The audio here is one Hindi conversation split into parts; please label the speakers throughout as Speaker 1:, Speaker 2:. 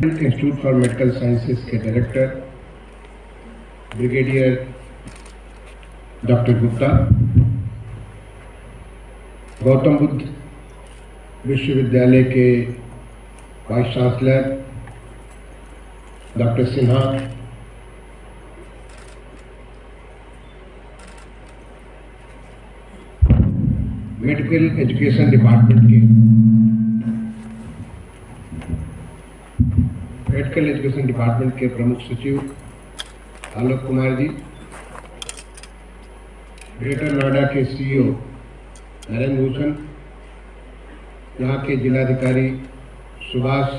Speaker 1: इंस्टीट्यूट फॉर मेडिकल साइंसेज के director brigadier doctor Gupta, Gautam Buddha विश्वविद्यालय के vice chancellor doctor Sinha, medical education department के प्रमुख सचिव आलोक कुमार जी, ग्रेटर नोएडा के सीईओ नरेंद्र भूषण, यहाँ के जिलाधिकारी सुभाष,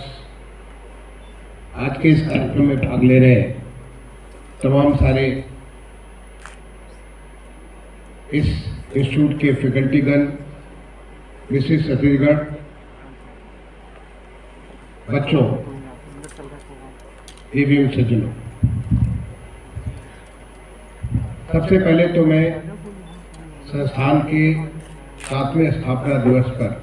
Speaker 1: आज के इस कार्यक्रम में भाग ले रहे तमाम सारे इस इंस्टीट्यूट के फैकल्टीगण, विशिष्ट छत्तीसगढ़, बच्चों, एवं सज्जनों, सबसे पहले तो मैं संस्थान के 7वें स्थापना दिवस पर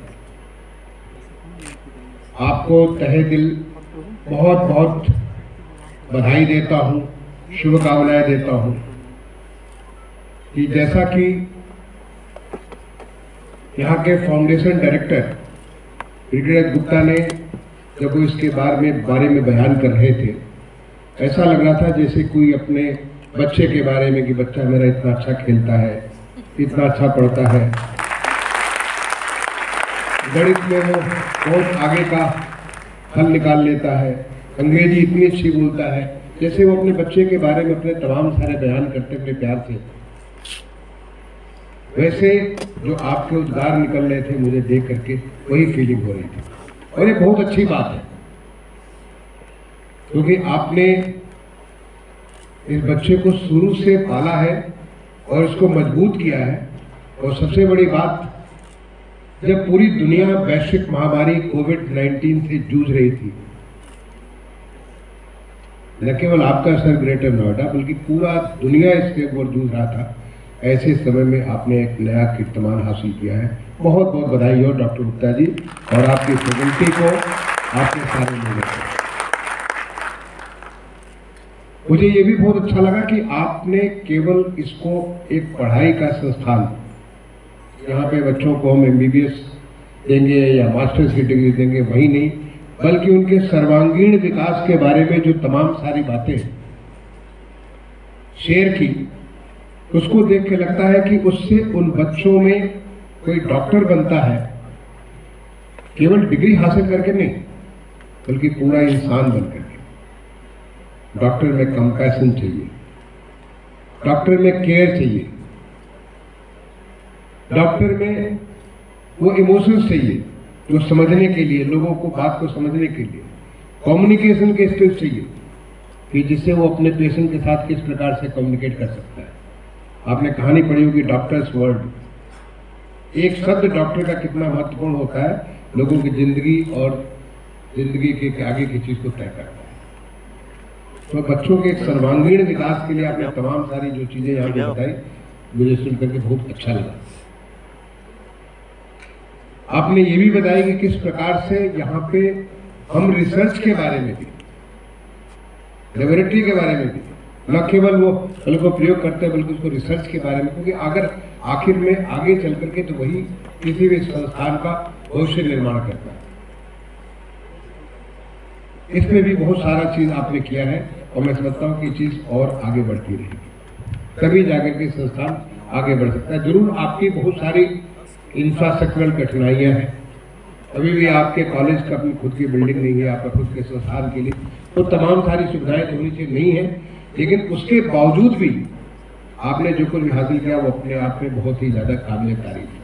Speaker 1: आपको तहे दिल बहुत बहुत बधाई देता हूं, शुभकामनाएं देता हूं कि जैसा कि यहाँ के फाउंडेशन डायरेक्टर ब्रिगेडियर गुप्ता ने जब वो इसके बारे में बयान कर रहे थे, ऐसा लग रहा था जैसे कोई अपने बच्चे के बारे में कि बच्चा मेरा इतना अच्छा खेलता है, इतना अच्छा पढ़ता है, गणित में वो बहुत आगे का हल निकाल लेता है, अंग्रेजी इतनी अच्छी बोलता है, जैसे वो अपने बच्चे के बारे में अपने तमाम सारे बयान करते अपने प्यार से, वैसे जो आपके उद्गार निकल रहे थे मुझे देख करके वही फीलिंग हो रही थी। और ये बहुत अच्छी बात है क्योंकि आपने इस बच्चे को शुरू से पाला है और इसको मजबूत किया है। और सबसे बड़ी बात, जब पूरी दुनिया वैश्विक महामारी कोविड-19 से जूझ रही थी, न केवल आपका शहर ग्रेटर नोएडा बल्कि पूरा दुनिया इसके ऊपर जूझ रहा था, ऐसे समय में आपने एक नया कीर्तिमान हासिल किया है। बहुत बहुत बधाई हो डॉक्टर गुप्ता जी और आपकी फैकल्टी को, आपके सारे लोगों को। मुझे ये भी बहुत अच्छा लगा कि आपने केवल इसको एक पढ़ाई का संस्थान, यहाँ पे बच्चों को हम MBBS देंगे या मास्टर्स की डिग्री देंगे वही नहीं, बल्कि उनके सर्वांगीण विकास के बारे में जो तमाम सारी बातें शेयर की, उसको देख के लगता है कि उससे उन बच्चों में कोई डॉक्टर बनता है, केवल डिग्री हासिल करके नहीं बल्कि पूरा इंसान बन करके। डॉक्टर में कंपैशन चाहिए, डॉक्टर में केयर चाहिए, डॉक्टर में वो इमोशंस चाहिए जो समझने के लिए, लोगों को बात को समझने के लिए, कम्युनिकेशन के स्किल्स चाहिए कि जिससे वो अपने पेशेंट के साथ किस प्रकार से कम्युनिकेट कर सकता है। आपने कहानी पढ़ी होगी डॉक्टर्स वर्ल्ड, एक शब्द डॉक्टर का कितना महत्वपूर्ण होता है, लोगों की जिंदगी और जिंदगी के आगे की चीज को तय करता है। तो बच्चों के एक सर्वांगीण विकास के लिए आपने तमाम सारी जो चीजें यहाँ पे बताई, मुझे सुनकर के बहुत अच्छा लगा। आपने ये भी बताया कि किस प्रकार से यहाँ पे हम रिसर्च के बारे में भी, लेबोरेटरी के बारे में भी, न केवल वो फल को प्रयोग करते हैं बल्कि उसको रिसर्च के बारे में, क्योंकि अगर आखिर में आगे चल करके तो वही किसी भी संस्थान का भविष्य निर्माण करता है। इसमें भी बहुत सारा चीज आपने किया है और मैं समझता हूँ कि चीज और आगे बढ़ती रहेगी, तभी जाकर के संस्थान आगे बढ़ सकता है। जरूर आपकी बहुत सारी इंफ्रास्ट्रक्चरल कठिनाइयां हैं, अभी भी आपके कॉलेज का अपनी खुद की बिल्डिंग नहीं है, आपका खुद के संस्थान के लिए तो तमाम सारी सुविधाएं होनी चाहिए, नहीं है, लेकिन उसके बावजूद भी आपने जो कुछ हासिल किया वो अपने आप में बहुत ही ज्यादा काबिल तारीफ है।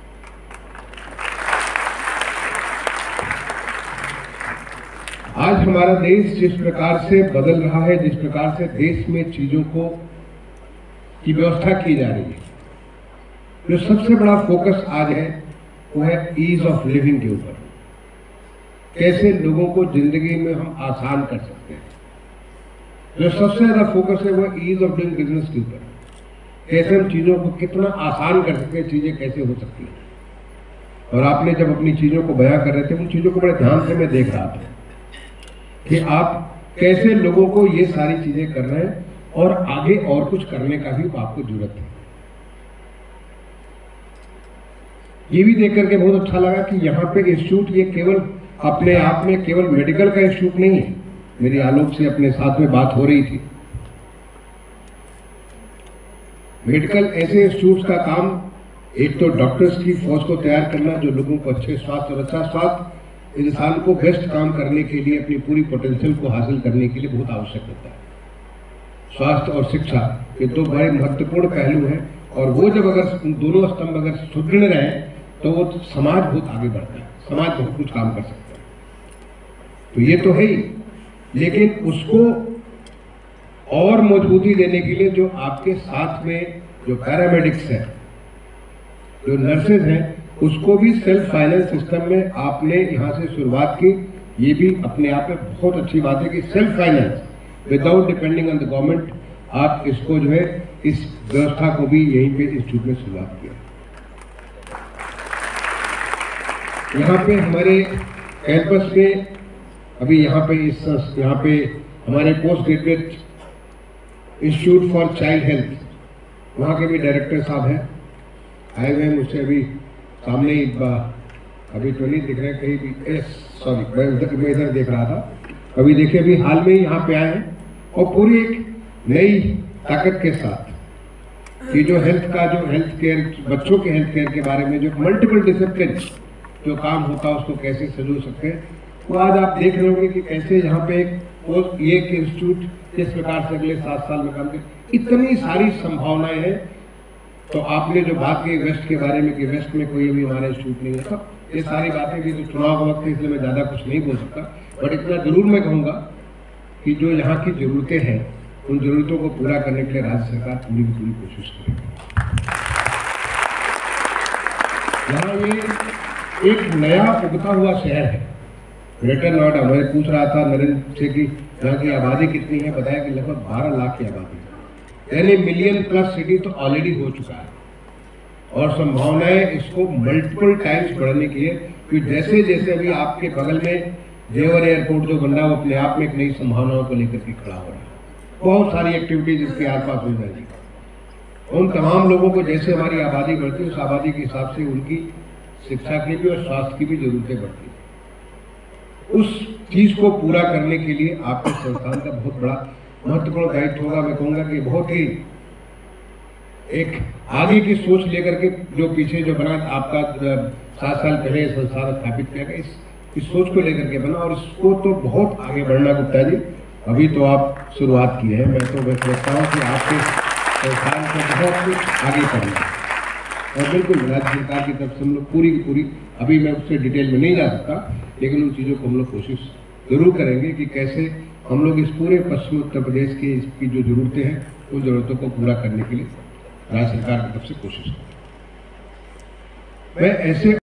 Speaker 1: आज हमारा देश जिस प्रकार से बदल रहा है, जिस प्रकार से देश में चीजों को की व्यवस्था की जा रही है, जो सबसे बड़ा फोकस आज है वो है ईज ऑफ लिविंग के ऊपर। कैसे लोगों को जिंदगी में हम आसान कर सकते हैं। जो सबसे ज्यादा फोकस है वो ईज ऑफ डूइंग बिजनेस के ऊपर, कैसे हम चीजों को कितना आसान कर सकते हैं, चीजें कैसे हो सकती हैं। और आपने जब अपनी चीजों को बयां कर रहे थे, उन चीजों को बड़े ध्यान से मैं देख रहा था कि आप कैसे लोगों को ये सारी चीजें कर रहे हैं और आगे और कुछ करने का भी आपको जरूरत है। ये भी देख करके बहुत अच्छा लगा कि यहाँ पे इंस्टीट्यूट ये केवल अपने आप में केवल मेडिकल का इंस्टीट्यूट नहीं है। मेरी आलोक से अपने साथ में बात हो रही थी, मेडिकल ऐसे इंस्टीट्यूट का काम एक तो डॉक्टर्स की फौज को तैयार करना जो लोगों को अच्छे स्वास्थ्य और अच्छा स्वास्थ्य इंसान को बेस्ट काम करने के लिए अपनी पूरी पोटेंशियल को हासिल करने के लिए बहुत आवश्यक होता है। स्वास्थ्य और शिक्षा ये दो बड़े महत्वपूर्ण पहलू हैं और वो जब अगर दोनों स्तंभ अगर सुदृढ़ रहे तो वो समाज बहुत आगे बढ़ता है, समाज बहुत कुछ काम कर सकता है। तो ये तो है ही, लेकिन उसको और मजबूती देने के लिए जो आपके साथ में जो पैरामेडिक्स हैं, जो नर्सेज हैं, उसको भी सेल्फ फाइनेंस सिस्टम में आपने यहाँ से शुरुआत की। ये भी अपने आप में बहुत अच्छी बात है कि self finance without depending on the government आप इसको जो है इस व्यवस्था को भी यहीं पे इंस्टीट्यूट में शुरुआत किया। यहाँ पे हमारे कैंपस में अभी यहाँ पे हमारे post graduate institute for child health वहाँ के भी डायरेक्टर साहब हैं, आए हुए हैं मुझसे अभी सामने ही, अभी तो नहीं दिख रहे कहीं भी, सॉरी मैं इधर देख रहा था। अभी देखिए अभी हाल में ही यहाँ पे आए हैं और पूरी एक नई ताकत के साथ ये जो हेल्थ केयर बच्चों के हेल्थ केयर के बारे में जो मल्टीपल डिसिप्लिन जो काम होता है उसको कैसे सजो सकते हैं, तो आज आप देख रहे होंगे कि कैसे यहाँ पे एक इंस्टीट्यूट किस प्रकार से अगले 7 साल में काम करे। इतनी सारी संभावनाएं हैं। तो आपने जो बात की वेस्ट के बारे में कि वेस्ट में कोई भी हमारा इंस्टीट्यूट नहीं है, सब ये सारी बातें भी तो चुनाव का वक्त है इसलिए मैं ज़्यादा कुछ नहीं बोल सकता, बट इतना जरूर मैं कहूँगा कि जो यहाँ की ज़रूरतें हैं उन ज़रूरतों को पूरा करने के लिए राज्य सरकार पूरी पूरी कोशिश करेगी। यहाँ ये एक नया उगता हुआ शहर है ग्रेटर नोएडा। मैं पूछ रहा था नरेंद्र से कि यहाँ की आबादी कितनी है, बताया कि लगभग 12 लाख की आबादी है, यानी मिलियन प्लस सिटी तो ऑलरेडी हो चुका है और संभावनाएं इसको मल्टीपल टाइम्स बढ़ने की है। क्योंकि जैसे जैसे अभी आपके बगल में जेवर एयरपोर्ट जो बन रहा है वो अपने आप में एक नई संभावनाओं को लेकर के खड़ा हो रहा है। बहुत सारी एक्टिविटीज इसके आसपास हो जाएगी। उन तमाम लोगों को जैसे हमारी आबादी बढ़ती है उस आबादी के हिसाब से उनकी शिक्षा की भी और स्वास्थ्य की भी जरूरतें बढ़ती है। उस चीज को पूरा करने के लिए आपके संस्थान का बहुत बड़ा महत्वपूर्ण दायित्व होगा। मैं कहूँगा कि बहुत ही एक आगे की सोच लेकर के जो पीछे जो बना आपका 7 साल पहले संस्थान स्थापित किया गया, इस सोच को लेकर के बना और इसको तो बहुत आगे बढ़ना गुप्ता जी, अभी तो आप शुरुआत की है। मैं तो समझता हूँ कि आपके संस्थान को बहुत कुछ आगे करना है और बिल्कुल राज्य सरकार की तरफ से हम लोग पूरी की पूरी, अभी मैं उससे डिटेल में नहीं जा सकता, लेकिन उन चीज़ों को हम लोग कोशिश जरूर करेंगे कि कैसे हम लोग इस पूरे पश्चिमी उत्तर प्रदेश के इसकी जो जरूरतें हैं उन जरूरतों को पूरा करने के लिए राज्य सरकार की तरफ से कोशिश करें। मैं ऐसे